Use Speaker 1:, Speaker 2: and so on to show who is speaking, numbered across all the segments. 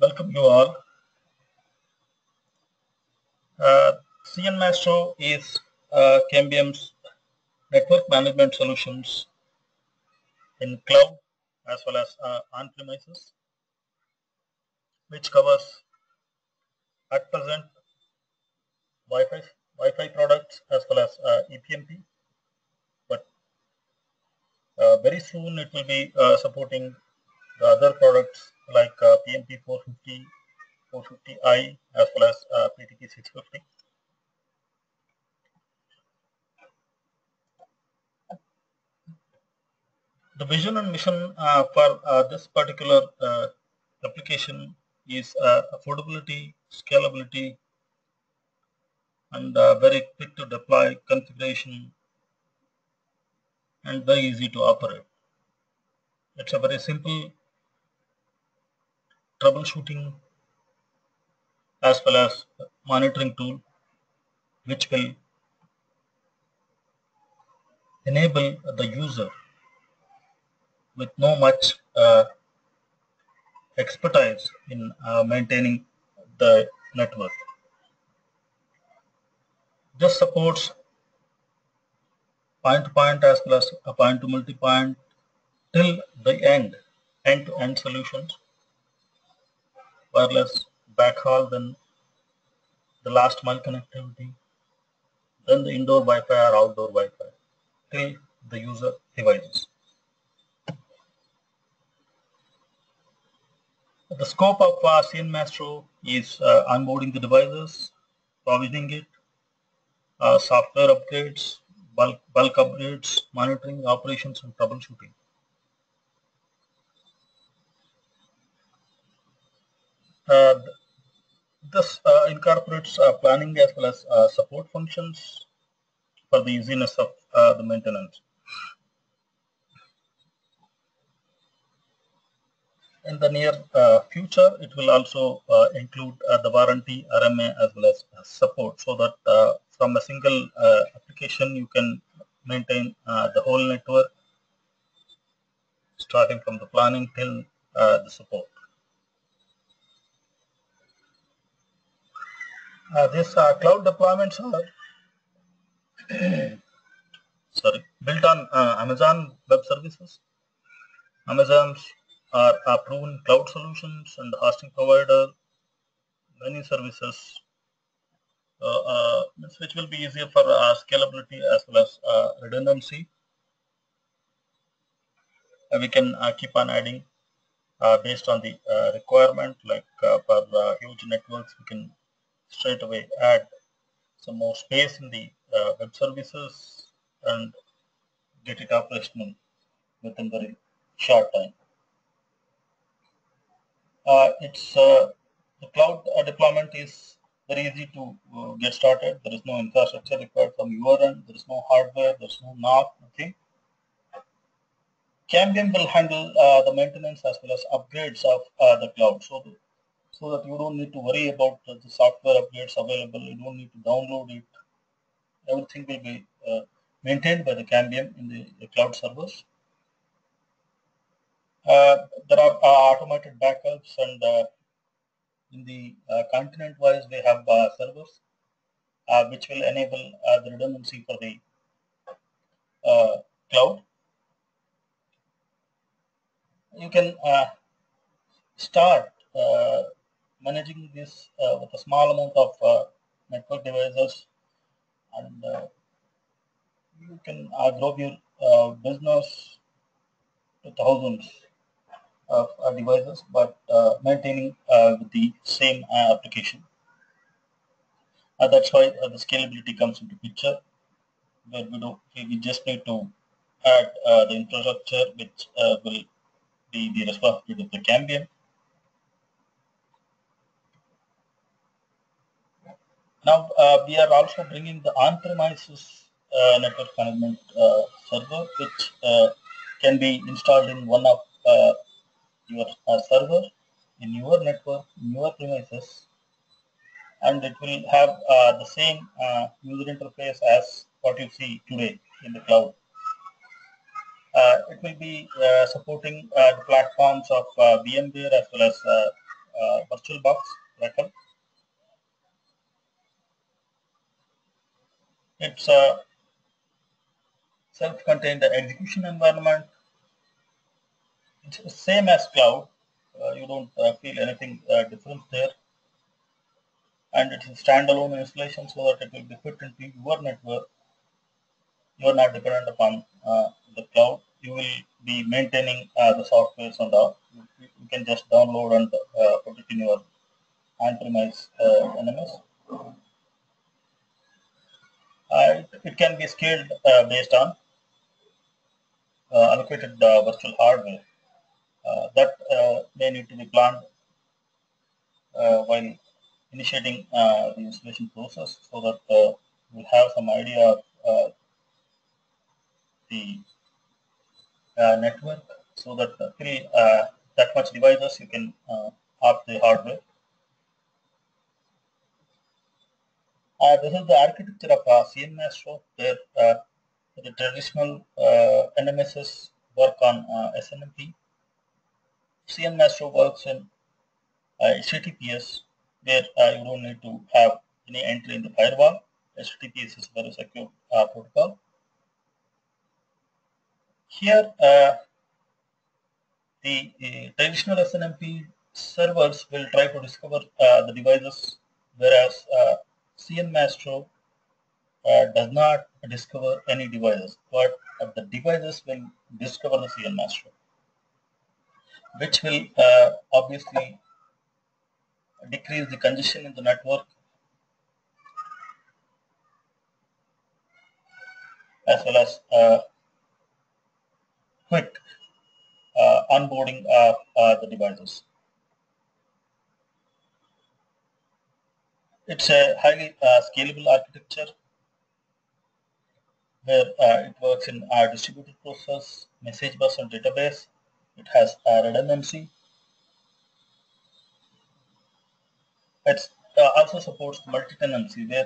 Speaker 1: Welcome you all. CN Maestro is Cambium's network management solutions in cloud as well as on-premises, which covers at present Wi-Fi products as well as EPMP. But very soon it will be supporting the other products like PMP 450, 450i as well as PTP 650. The vision and mission for this particular application is affordability, scalability, and very quick to deploy configuration and very easy to operate. It's a very simple troubleshooting as well as monitoring tool which will enable the user with no much expertise in maintaining the network. This supports point-to-point as well as a point-to-multipoint till the end-to-end solutions, wireless, backhaul, then the last mile connectivity, then the indoor Wi-Fi or outdoor Wi-Fi till the user devices. The scope of CN Maestro is onboarding the devices, provisioning it, software upgrades, bulk upgrades, monitoring, operations, and troubleshooting. This incorporates planning as well as support functions for the easiness of the maintenance. In the near future, it will also include the warranty, RMA, as well as support, so that from a single application you can maintain the whole network, starting from the planning till the support. These cloud deployments are built on Amazon Web Services. Amazon's are proven cloud solutions and hosting provider, many services, which will be easier for scalability as well as redundancy. We can keep on adding based on the requirement, like for huge networks, we can straight away add some more space in the web services and get it operational within very short time. The cloud deployment is very easy to get started. There is no infrastructure required from your end. There is no hardware. There is no NOC, nothing. Cambium will handle the maintenance as well as upgrades of the cloud, so that you don't need to worry about the software upgrades available. You don't need to download it. Everything will be maintained by the Cambium in the cloud servers. There are automated backups, and in the continent-wise, we have servers which will enable the redundancy for the cloud. You can start managing this with a small amount of network devices, and you can grow your business to thousands of devices, but maintaining with the same application. That's why the scalability comes into picture, where we just need to add the infrastructure which will be the responsibility of the Cambium. Now we are also bringing the on-premises network management server, which can be installed in one of your server in your network, in your premises, and it will have the same user interface as what you see today in the cloud. It will be supporting the platforms of VMware as well as VirtualBox RECL. It's a self-contained execution environment. It's the same as cloud. You don't feel anything different there. And it's a standalone installation so that it will be fit into your network. You are not dependent upon the cloud. You will be maintaining the softwares and all. You can just download and put it in your on-premise NMS. It can be scaled based on allocated virtual hardware that may need to be planned while initiating the installation process so that we have some idea of the network so that till that much devices you can opt the hardware. This is the architecture of CNMastro, where the traditional NMSs work on SNMP. CNMastro works in HTTPS, where you don't need to have any entry in the firewall. HTTPS is a very secure protocol. Here, the traditional SNMP servers will try to discover the devices, whereas CNMastro does not discover any devices, but the devices will discover the CNMastro, which will obviously decrease the congestion in the network as well as quick onboarding of the devices. It's a highly scalable architecture where it works in our distributed process, message bus and database. It has redundancy. It also supports multi-tenancy where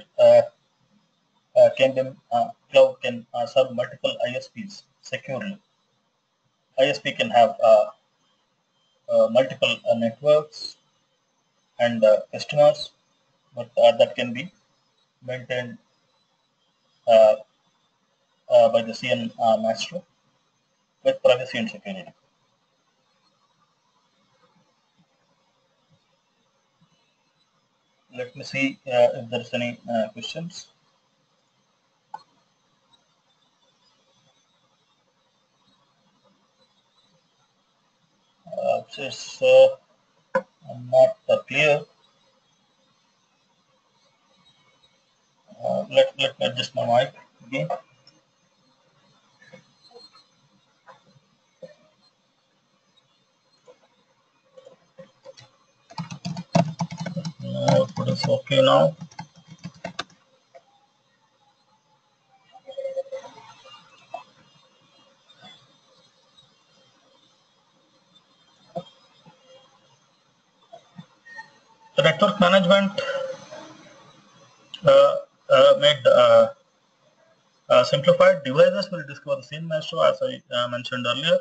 Speaker 1: cloud can serve multiple ISPs securely. ISP can have multiple networks and customers, but that can be maintained by the CNMastro with privacy and security. Let me see if there's any questions. It's not clear. Let me adjust my mic again. Output is okay now. The network management made simplified. Devices will discover the CNMastro, as I mentioned earlier.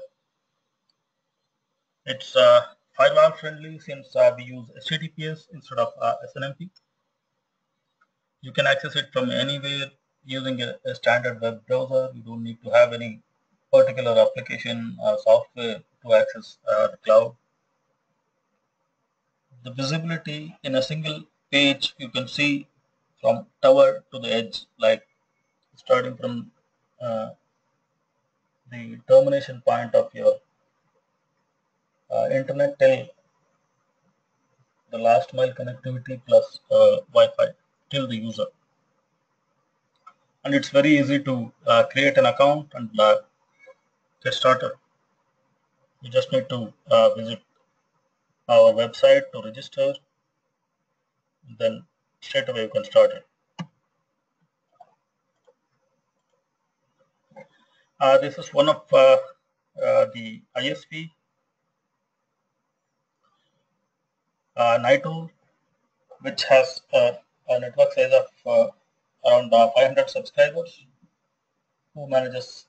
Speaker 1: It's firewall friendly since we use HTTPS instead of SNMP. You can access it from anywhere using a standard web browser. You don't need to have any particular application or software to access the cloud. The visibility in a single page, you can see from tower to the edge, like starting from the termination point of your internet till the last mile connectivity plus Wi-Fi till the user. And it's very easy to create an account and get started. You just need to visit our website to register, then straight away you can start it. This is one of the ISP, NITO, which has a network size of around 500 subscribers, who manages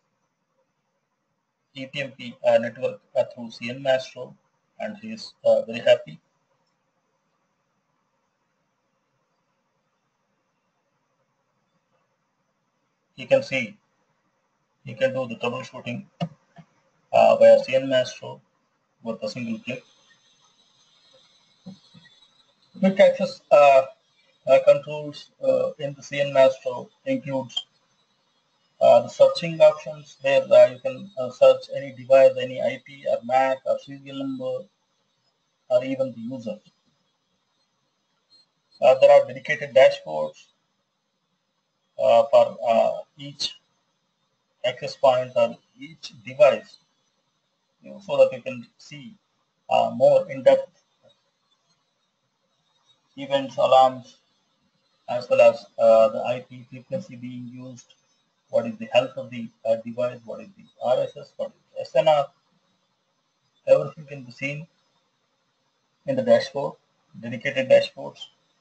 Speaker 1: EPMP network through CNMastro, and he is very happy. you can see you can do the troubleshooting via CNMastro with a single click. Quick access controls in the CNMastro includes the searching options where you can search any device, any IP or MAC or serial number or even the user. There are dedicated dashboards for each access point or each device, so that you can see more in-depth events, alarms, as well as the IP frequency being used, what is the health of the device, what is the RSS, what is the SNR. Everything can be seen in the dashboard, dedicated dashboards.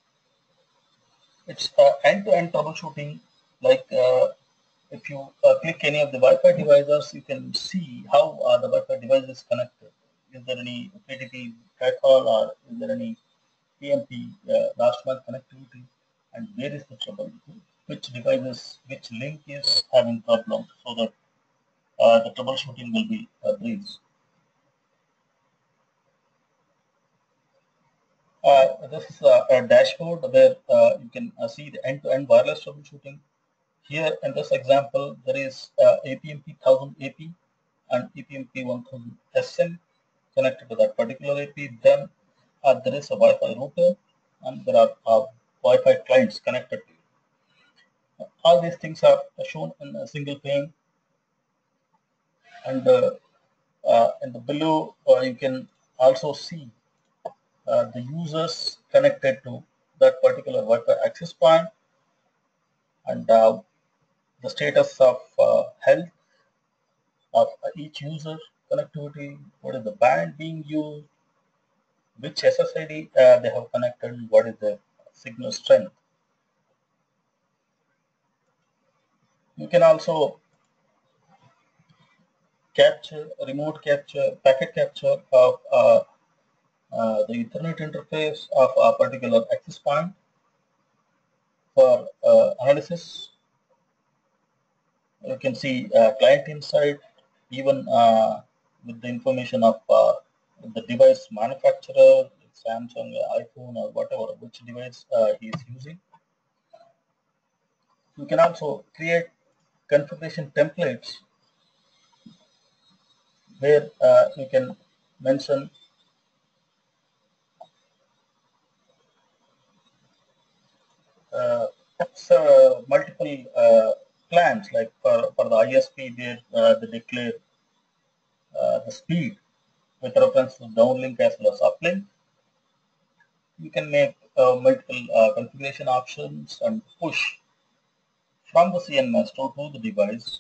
Speaker 1: It's end-to-end troubleshooting. Like if you click any of the Wi-Fi devices, you can see how the Wi-Fi device is connected. Is there any PTP backhaul, or is there any PMP last mile connectivity, and where is the trouble? Which devices, which link is having problems, so that the troubleshooting will be breeze. This is a dashboard where you can see the end-to-end wireless troubleshooting. Here in this example, there is APMP 1000 AP and EPMP 1000 SN connected to that particular AP. Then there is a Wi-Fi router, and there are Wi-Fi clients connected to it. All these things are shown in a single pane, and in the below you can also see the users connected to that particular Wi-Fi access point, and the status of health of each user, connectivity, what is the band being used, which SSID they have connected, what is the signal strength. You can also capture, remote capture, packet capture of the Ethernet interface of a particular access point for analysis. You can see client inside, even with the information of the device manufacturer, Samsung, iPhone, or whatever, which device he is using. You can also create configuration templates where you can mention multiple plans, like for the ISP, they declare the speed with reference to downlink as well as uplink. You can make multiple configuration options and push from the CNMastro to the device,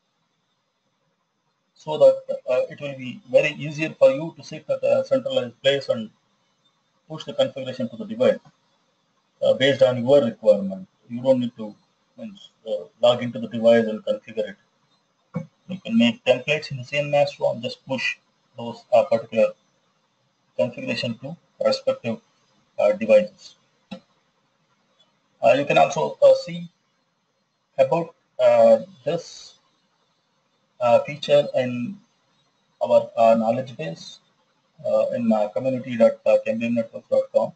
Speaker 1: so that it will be very easier for you to sit at a centralized place and push the configuration to the device based on your requirement. You don't need to log into the device and configure it. You can make templates in the CNMastro and just push those particular configuration to respective devices. You can also see about this feature in our knowledge base in community.cambiumnetworks.com.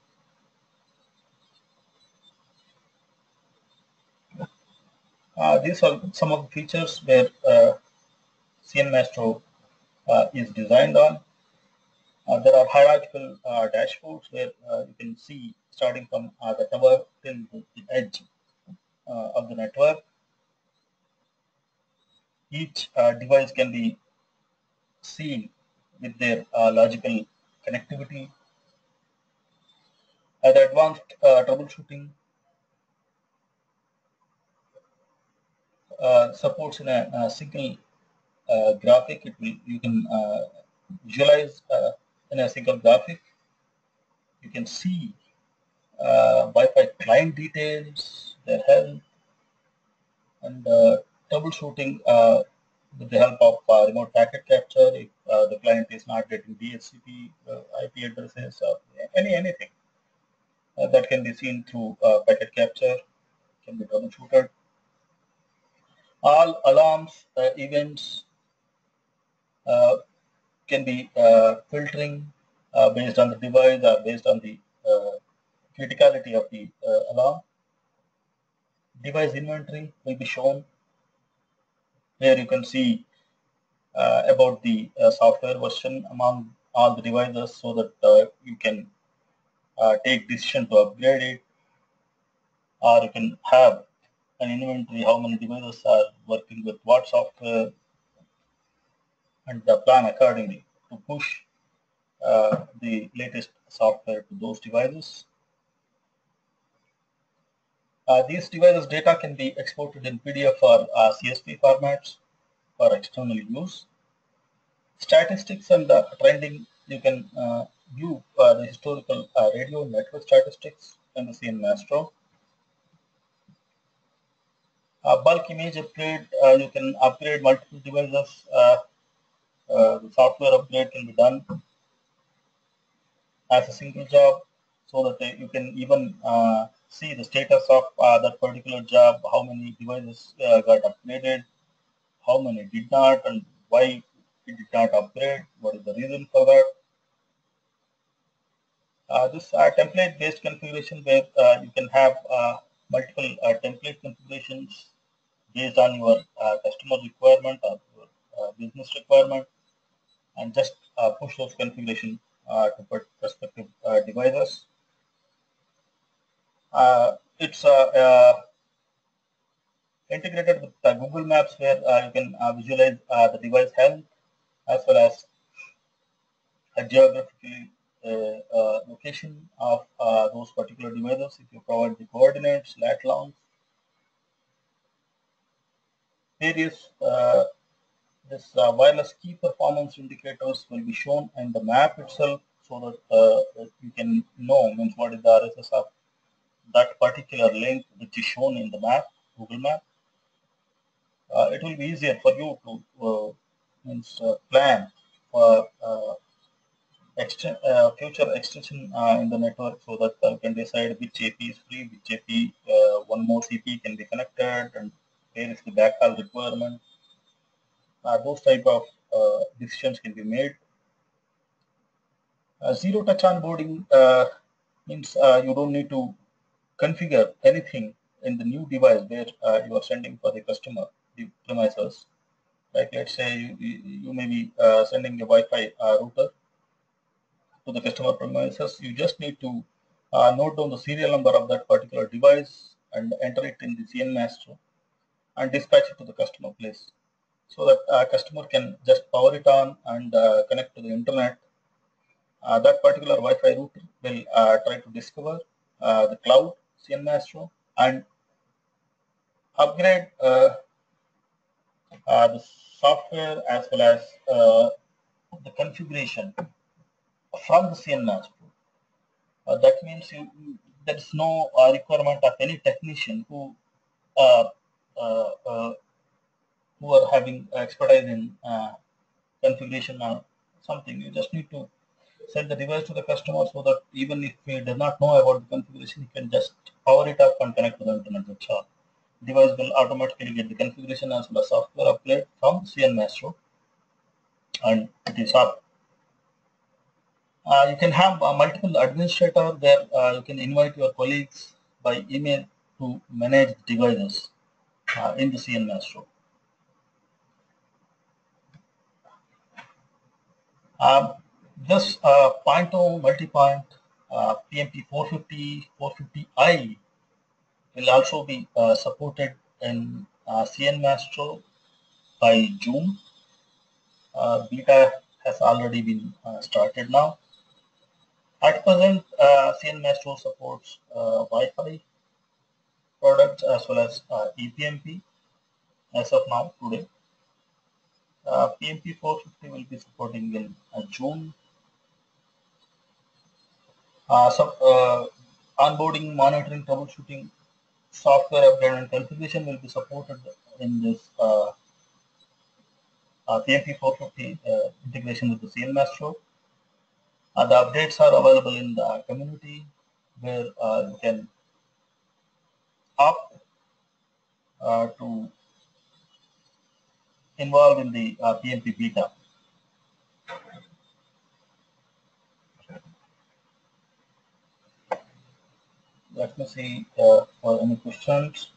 Speaker 1: These are some of the features where CNMastro is designed on. There are hierarchical dashboards where you can see starting from the tower till the edge of the network. Each device can be seen with their logical connectivity. The advanced troubleshooting supports in a single graphic. You can visualize in a single graphic. You can see Wi-Fi client details, their health, and troubleshooting with the help of remote packet capture if the client is not getting DHCP IP addresses or anything that can be seen through packet capture can be troubleshooted. All alarms, events can be filtering based on the device or based on the criticality of the alarm. Device inventory will be shown. Here you can see about the software version among all the devices so that you can take decision to upgrade it, or you can have an inventory how many devices are working with what software, and plan accordingly to push the latest software to those devices. These devices data can be exported in PDF or CSV formats for external use. Statistics and trending, you can view the historical radio network statistics in the CN Mastro. Bulk image upgrade, you can upgrade multiple devices. The software upgrade can be done as a single job so that you can even see the status of that particular job, how many devices got upgraded, how many did not, and why it did not upgrade, what is the reason for that. This template-based configuration where you can have multiple template configurations based on your customer requirement or your business requirement, and just push those configuration to respective devices. It's integrated with Google Maps where you can visualize the device health as well as a geographically location of those particular devices. If you provide the coordinates, lat longs, various this wireless key performance indicators will be shown in the map itself so that you can know means what is the RSS of that particular link which is shown in the map, Google Map. It will be easier for you to plan for future extension in the network so that you can decide which AP is free, which AP one more CP can be connected, and where is the backhaul requirement. Those type of decisions can be made. Zero touch onboarding means you don't need to configure anything in the new device where you are sending for the customer the premises. Like let's say you may be sending a Wi-Fi router to the customer premises. You just need to note down the serial number of that particular device and enter it in the CN master and dispatch it to the customer place so that customer can just power it on and connect to the internet. That particular Wi-Fi router will try to discover the cloud CN master and upgrade the software as well as the configuration from the CN master. That means there is no requirement of any technician who uh, uh, who are having expertise in configuration or something. You just need to send the device to the customer so that even if he does not know about the configuration, he can just power it up and connect to the internet. That's all. Device will automatically get the configuration as well as software upgrade from CN Maestro, and it is up. You can have multiple administrator where you can invite your colleagues by email to manage devices in the CN Maestro. This Point-O multi-point PMP 450, 450i will also be supported in CN Maestro by June. Beta has already been started now. At present, CN Maestro supports Wi-Fi products as well as ePMP as of now today. PMP 450 will be supporting in June. Onboarding, monitoring, troubleshooting, software upgrade and configuration will be supported in this PMP 450 integration with the CN Maestro. The updates are available in the community where you can opt to involved in the PMP beta. Let me see for any questions.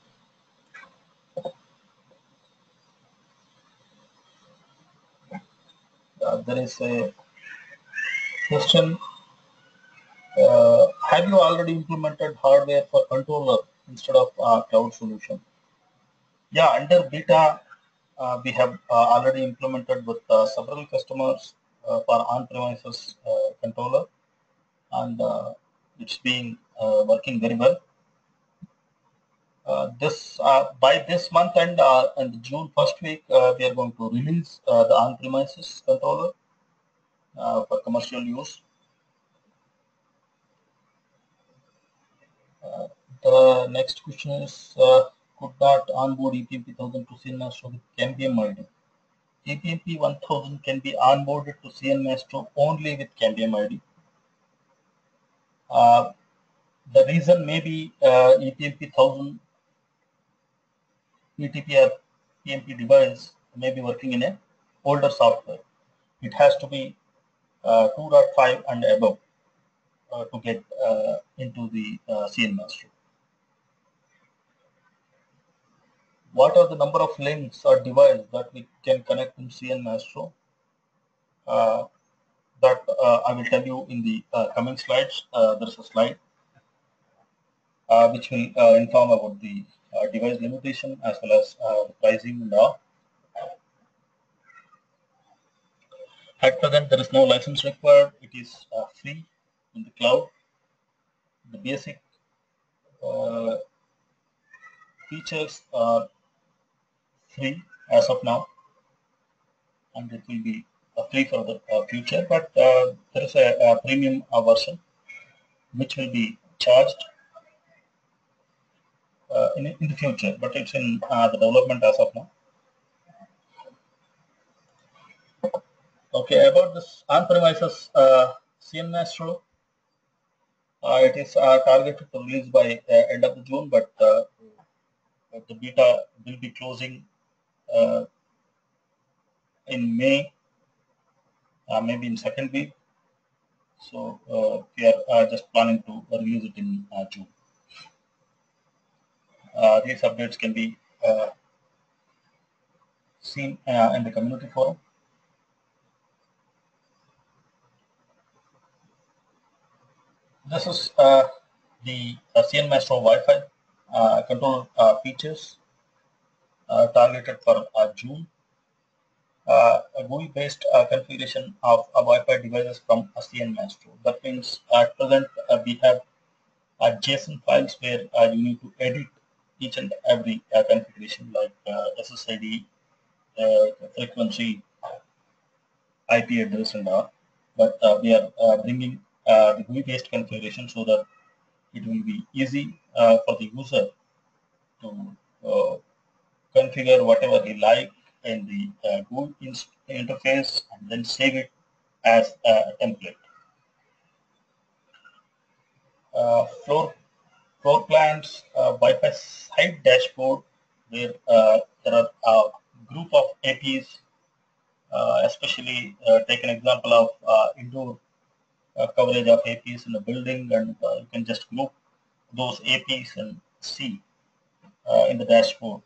Speaker 1: There is a question. Have you already implemented hardware for controller instead of cloud solution? Yeah, under beta, we have already implemented with several customers for on-premises controller, and it's been working very well. This by this month and June first week, we are going to release the on-premises controller for commercial use. The next question is, could not onboard EPMP 1000 to CN Maestro with Cambium ID? EPMP 1000 can be onboarded to CN Maestro only with Cambium ID. The reason may be EPMP 1000 ETP or PMP device may be working in a older software. It has to be 2.5 and above to get into the CN Maestro. What are the number of links or devices that we can connect in CN Maestro? That I will tell you in the coming slides. There's a slide which will inform about the device limitation as well as the pricing and all. At present, there is no license required. It is free in the cloud. The basic features are free as of now, and it will be free for the future. But there is a premium version which will be charged in the future, but it's in the development as of now. Okay, about this on-premises CN Maestro, it is targeted to release by end of the June, but the beta will be closing in May, maybe in second week. So we are just planning to release it in June. These updates can be seen in the community forum. This is the CN Maestro Wi-Fi control features targeted for June. A GUI-based configuration of Wi-Fi devices from CN Maestro. That means at present we have JSON files where you need to edit each and every configuration like SSID, frequency, IP address and all. But we are bringing the GUI-based configuration so that it will be easy for the user to configure whatever he like in the GUI interface and then save it as a template. Floor plans, Wi-Fi site dashboard, where there are a group of APs, especially take an example of indoor coverage of APs in a building, and you can just group those APs and see in the dashboard.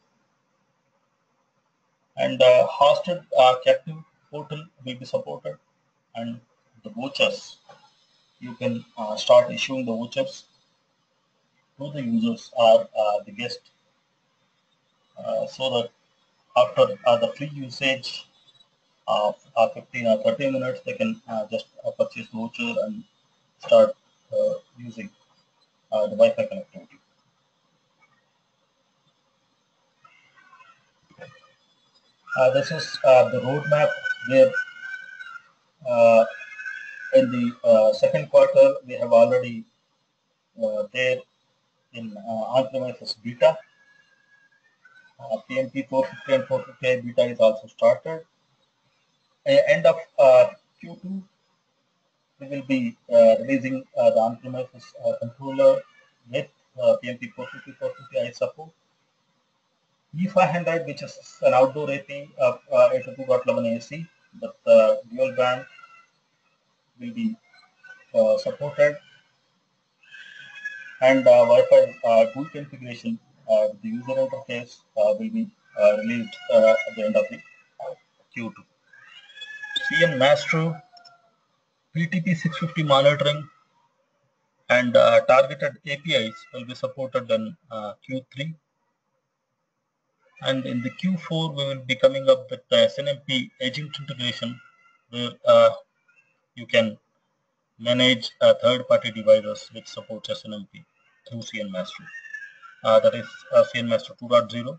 Speaker 1: And hosted captive portal will be supported, and the vouchers, you can start issuing the vouchers to the users or the guest, so that after the free usage of 15 or 30 minutes, they can just purchase the voucher and start using the Wi-Fi connectivity. This is the roadmap where in the second quarter we have already there in on-premises beta. PMP 450 and 450i beta is also started. End of Q2, we will be releasing the on-premises controller with PMP 450, 450i support. E500, which is an outdoor AP of 802.11 AC, but dual band will be supported, and Wi-Fi GUI configuration with the user interface will be released at the end of the Q2. CN Maestro PTP 650 monitoring and targeted APIs will be supported in Q3. And in the Q4, we will be coming up with the SNMP agent integration, where you can manage third-party devices which supports SNMP through CN Maestro. That is CN Maestro 2.0.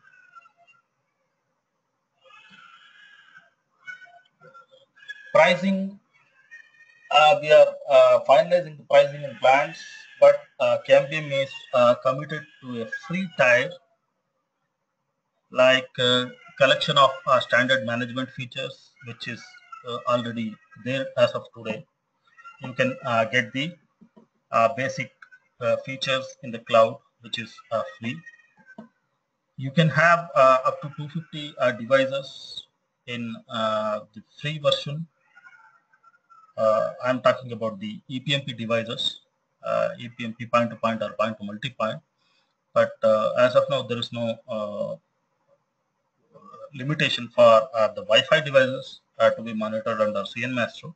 Speaker 1: Pricing, we are finalizing the pricing and plans, but Cambium is committed to a free tier, like collection of standard management features, which is already there as of today. You can get the basic features in the cloud, which is free. You can have up to 250 devices in the free version. I'm talking about the EPMP devices, EPMP point-to-point or point-to-multipoint. But as of now, there is no limitation for the Wi-Fi devices to be monitored under CN Maestro.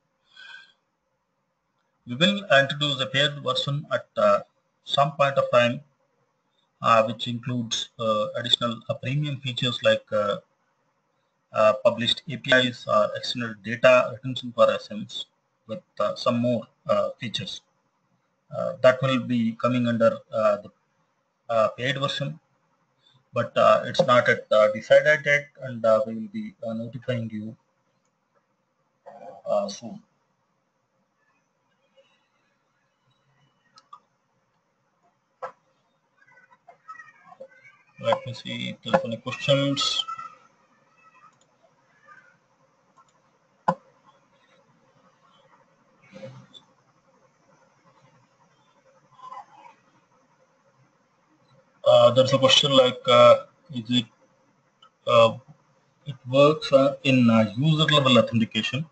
Speaker 1: We will introduce a paired version at some point of time, which includes additional premium features like published APIs or extended data retention for SMs with some more features. That will be coming under the paid version, but it's not yet decided yet, and we will be notifying you soon. Let me see if there's any questions. There's a question like, is it works in user level authentication?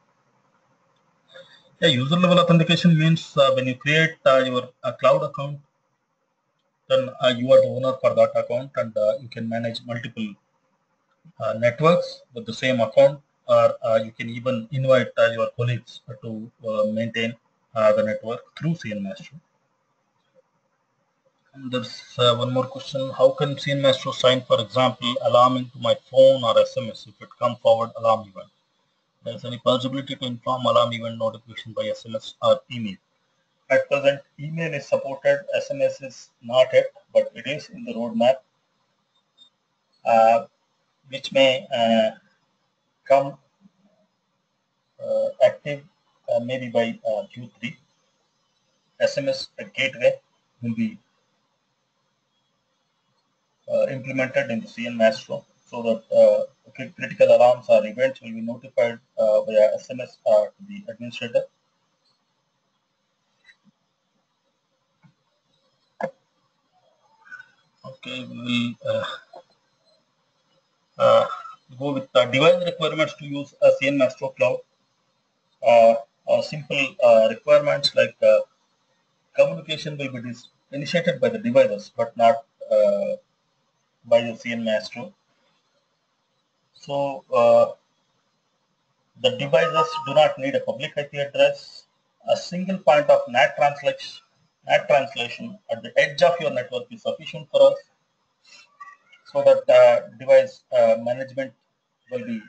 Speaker 1: Yeah, user level authentication means when you create your cloud account, then you are the owner for that account, and you can manage multiple networks with the same account, or you can even invite your colleagues to maintain the network through CN Maestro. And there's one more question. How can CN Maestro sign, for example, alarming to my phone or SMS if it come forward alarm event? There's any possibility to inform alarm event notification by SMS or email? At present, email is supported, SMS is not yet, but it is in the roadmap, which may come active maybe by Q3. SMS gateway will be implemented in the CN Maestro, so that critical alarms or events will be notified via SMS to the administrator. Okay, we will go with device requirements to use a CN Maestro Cloud. Simple requirements like communication will be initiated by the devices, but not by the CN Maestro. So the devices do not need a public IP address. A single point of NAT translation at the edge of your network is sufficient for us, so that device management will be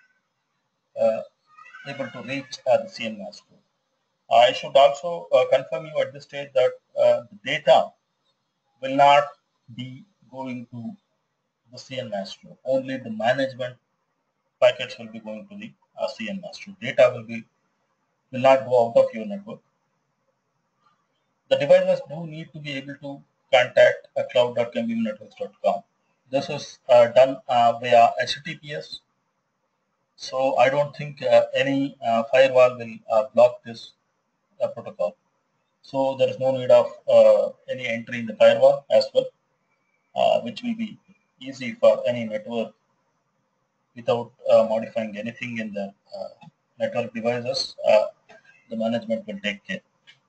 Speaker 1: able to reach the CN Maestro. I should also confirm you at this stage that the data will not be going to the CN Maestro. Only the management packets will be going to the CN Maestro. Data will not go out of your network. The devices do need to be able to contact cloud.cambiumnetworks.com. This is done via HTTPS. So I don't think any firewall will block this protocol. So there is no need of any entry in the firewall as well, which will be easy for any network without modifying anything in the network devices. The management will take care.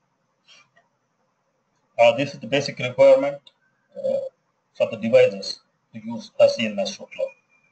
Speaker 1: This is the basic requirement for the devices to use CN Maestro Cloud.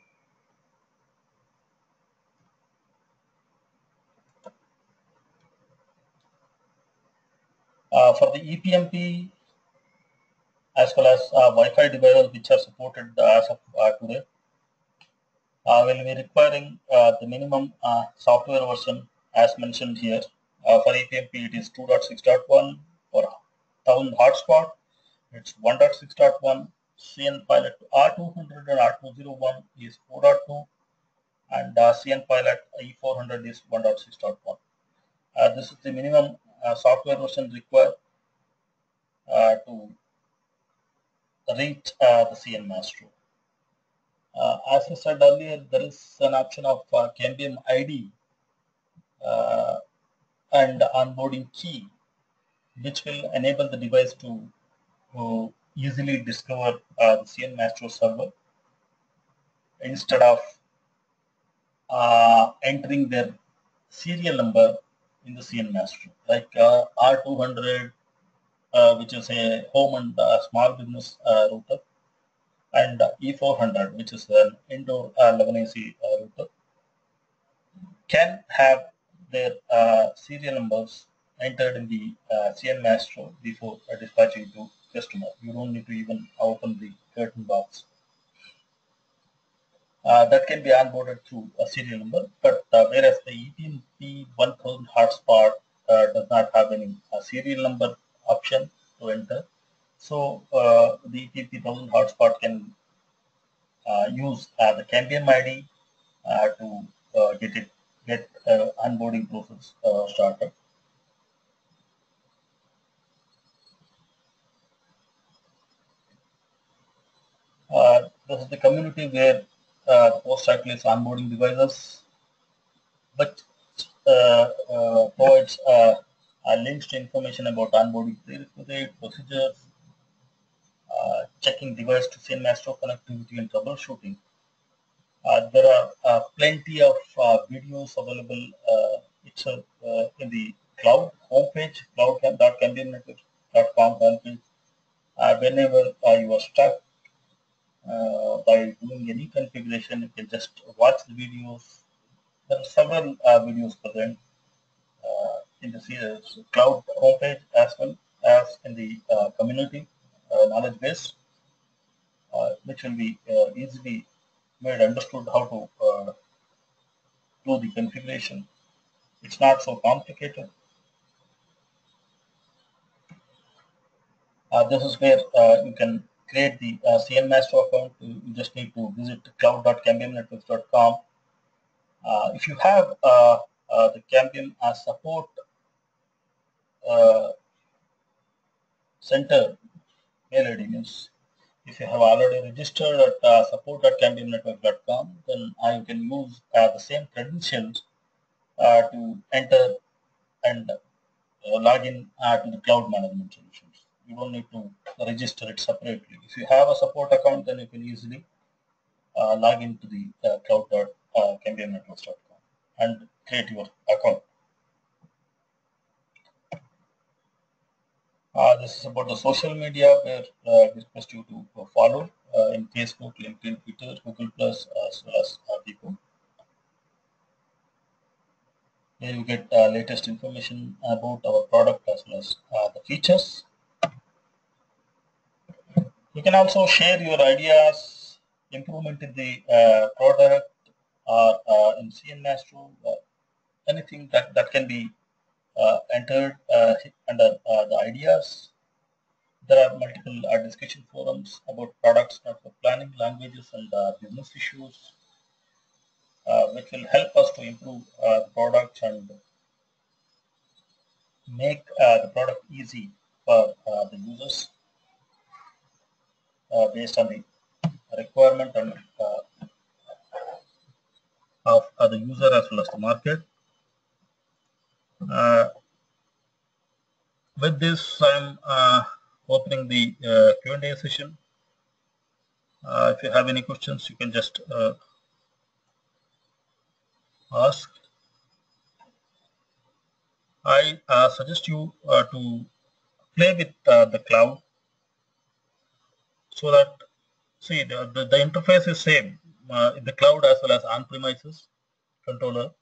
Speaker 1: For the ePMP as well as Wi-Fi devices which are supported as of today, will be requiring the minimum software version as mentioned here. For ePMP it is 2.6.1. For 1000 hotspot it's 1.6.1. CN Pilot R200 and R201 is 4.2, and CN Pilot E400 is 1.6.1. This is the minimum software version required to reach the CN Maestro. As I said earlier, there is an option of Cambium ID and onboarding key, which will enable the device to easily discover the CN Maestro server instead of entering their serial number in the CN Maestro, like R200, which is a home and small business router, and E400, which is an indoor 11AC router, can have their serial numbers entered in the CN Maestro before dispatching to customer. You don't need to even open the curtain box. That can be onboarded through a serial number, but whereas the ePMP 1000 hotspot does not have any serial number option to enter, so the ePMP 1000 hotspot can use the Cambium ID to get onboarding process started. This is the community where the post cycle is onboarding devices, but provides links to information about onboarding prerequisite procedures, checking device to CN Maestro connectivity and troubleshooting. There are plenty of videos available in the cloud homepage, cloud.cambiumnetworks.com homepage. Whenever you are stuck by doing any configuration, you can just watch the videos. There are several videos present in the cloud homepage as well as in the community knowledge base, which will be easily made understood how to do the configuration. It's not so complicated. This is where you can create the CN Maestro account. You just need to visit cloud.cambiumnetworks.com. If you have the Cambium support center mail ID, means if you have already registered at support.cambiumnetworks.com, then you can use the same credentials to enter and log in to the cloud management solutions. You don't need to register it separately. If you have a support account, then you can easily log into the cloud.cambiumnetworks.com and create your account. This is about the social media where I request you to follow in Facebook, LinkedIn, Twitter, Google Plus, as well as Bigo. Here you get latest information about our product as well as the features. You can also share your ideas, improvement in the product or in CN Maestro, anything that can be entered under the ideas. There are multiple discussion forums about products, network planning, languages, and business issues, which will help us to improve the product and make the product easy for the users based on the requirement and of the user as well as the market. With this, I'm opening the Q&A session. If you have any questions, you can just ask. I suggest you to play with the cloud so that, see, the interface is same in the cloud as well as on-premises controller.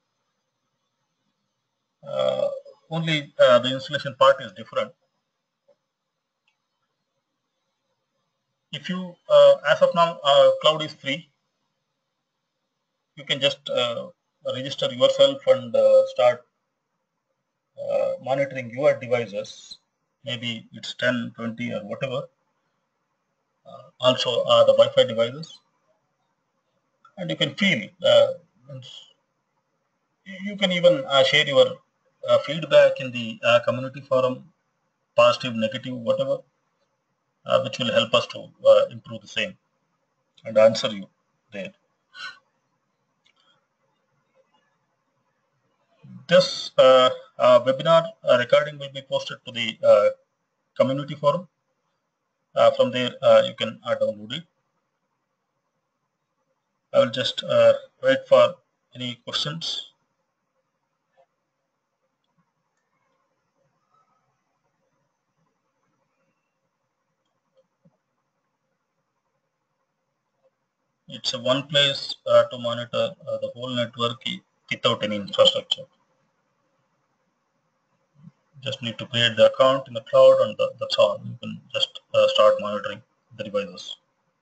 Speaker 1: Uh, Only the installation part is different. If you, as of now, cloud is free, you can just register yourself and start monitoring your devices. Maybe it's 10, 20 or whatever. Also the Wi-Fi devices, and you can feel. You can even share your feedback in the community forum, positive, negative, whatever, which will help us to improve the same and answer you there. This webinar recording will be posted to the community forum. From there, you can download it. I will just wait for any questions. It's a one place to monitor the whole network without any infrastructure. Just need to create the account in the cloud, and that's all. You can just start monitoring the devices.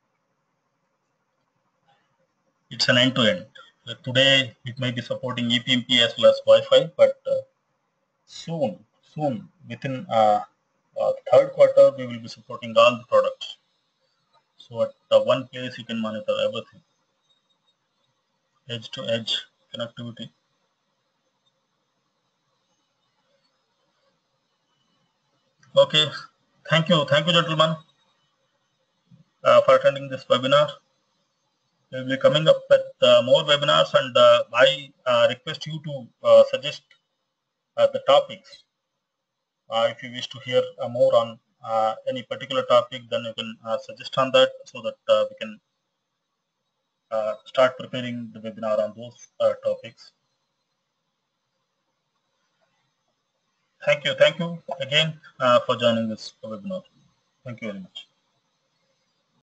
Speaker 1: It's an end-to-end. Today, it may be supporting ePMP as well as Wi-Fi, but soon, within third quarter, we will be supporting all the products. So at one place, you can monitor everything. Edge-to-edge connectivity. Okay, thank you, gentlemen, for attending this webinar. We will be coming up with more webinars, and I request you to suggest the topics. If you wish to hear more on any particular topic, then you can suggest on that so that we can start preparing the webinar on those topics. Thank you again for joining this webinar. Thank you very much.